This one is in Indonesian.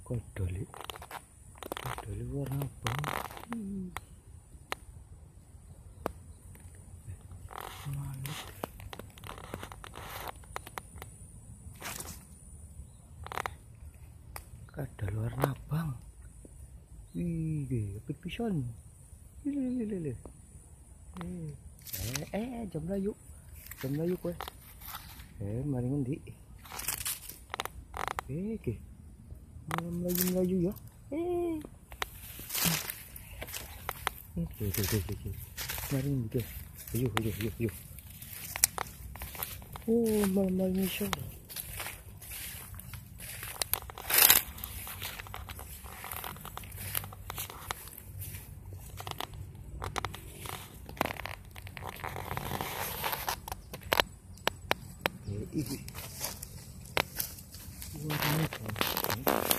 Kodoli warna abang. Mantap. Kadal warna abang. Wih, apit pisan. Lele. Jam layu kowe. Mari ngendi? Malam melayu ya. Mari ngendi? Ayo. Oh, malam misal. Ini warna